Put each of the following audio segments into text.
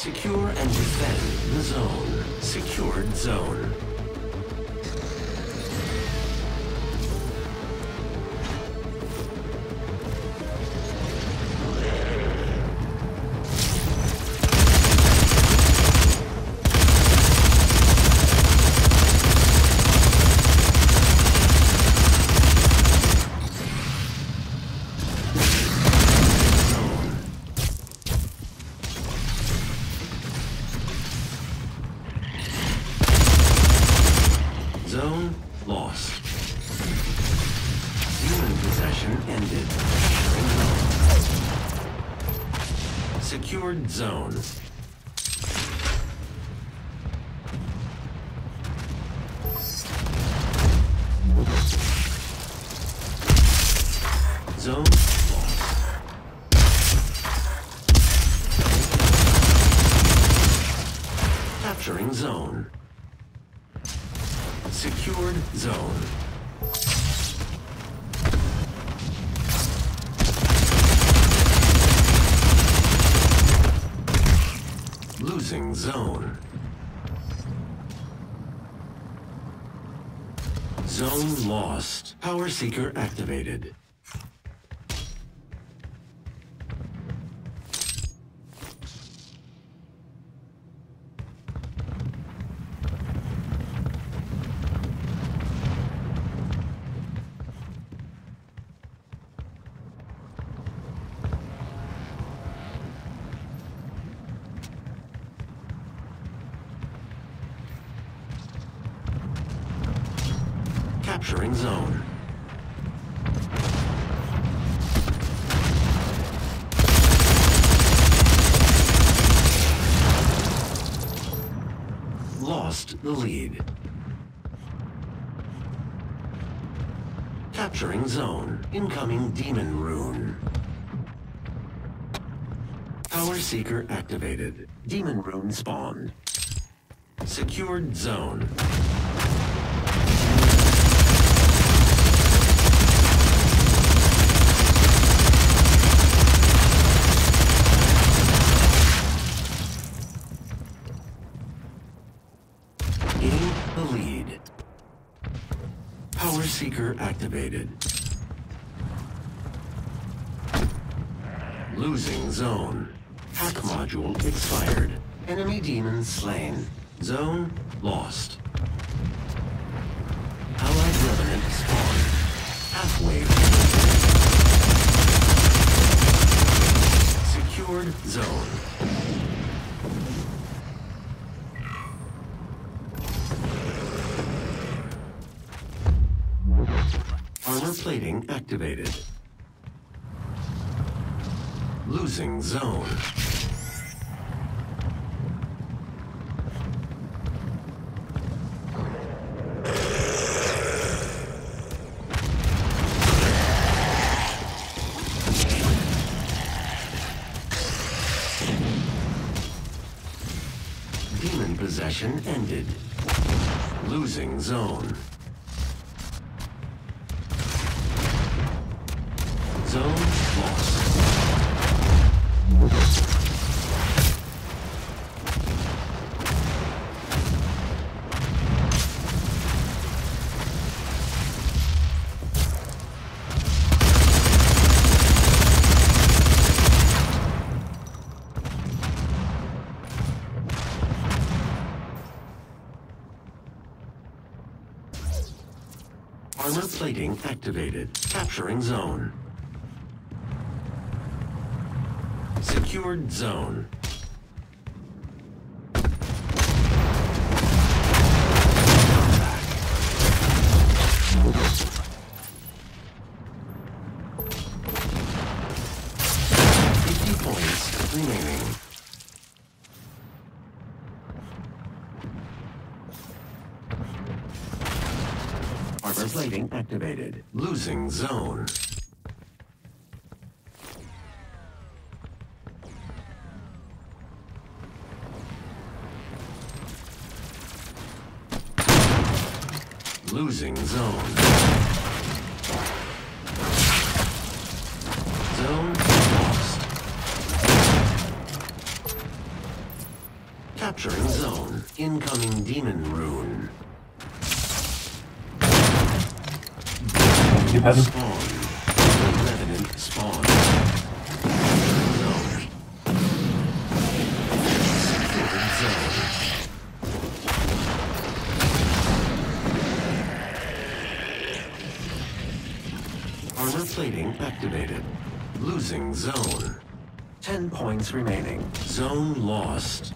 Secure and defend the zone. Secured zone. Zone lost. Human possession ended. Secured zone. Zone lost. Capturing zone. Secured zone. Losing zone. Zone lost. Power seeker activated. Capturing zone. Lost the lead. Capturing zone. Incoming demon rune. Power seeker activated. Demon rune spawned. Secured zone. Gain the lead. Power seeker activated. Losing zone. Hack module expired. Enemy demon slain. Zone lost. Allied revenant spawned. Halfway. Secured zone. Armor plating activated. Losing zone. Demon possession ended. Losing zone. Zone lost. Armor plating activated. Capturing zone. Secured zone. Points remaining. Armor plating activated. Losing zone. Losing zone. Zone lost. Capturing zone. Incoming demon rune. You have him. Spawn. Revenant spawn. Zone. Secured zone. Armor plating activated. Losing zone. 10 points remaining. Zone lost.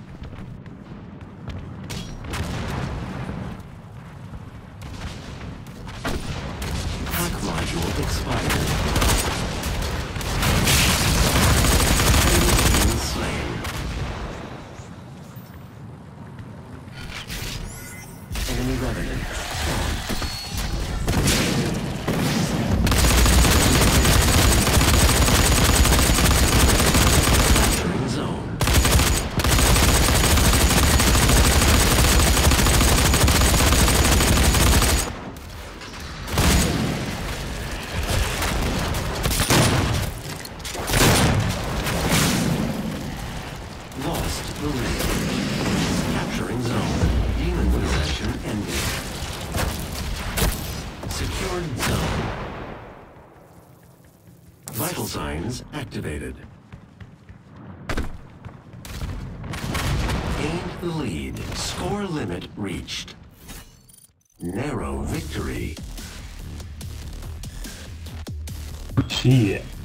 Hack module expired. Enemy slain. Enemy revenant spawned. Lost the lead. Capturing zone. Demon possession ended. Secured zone. Vital signs activated. Gained the lead. Score limit reached. Narrow victory. Shit.